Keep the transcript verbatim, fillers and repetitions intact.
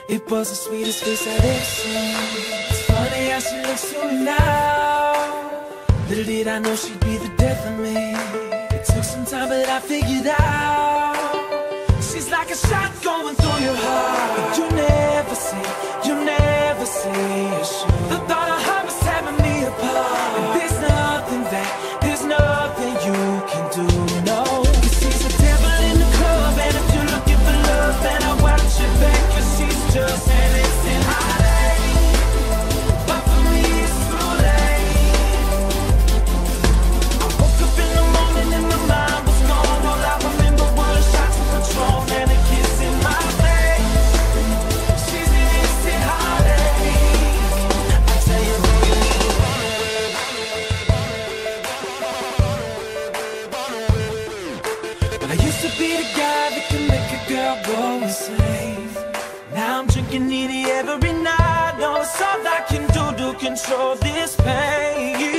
It was the sweetest face I'd ever seen. It's funny how she looks to me now. Little did I know she'd be the death of me. It took some time but I figured out. She's like a shot going through your heart. But you never see, you never see her shoot. The thought of her was tearing me apart. And there's nothing that, there's nothing you can do, no. You see the devil in the club, and if you're looking for love, then I watch your back, cause she's just an instant heartache. But for me it's too late. I woke up in the morning and my mind was gone. All I remember was shots of Patron and a kiss in my face. She's an instant heartache. I tell you who you need. But I used to be the guy that can make a girl go insane. Now I'm drinking it every night. No, it's all I can do to control this pain.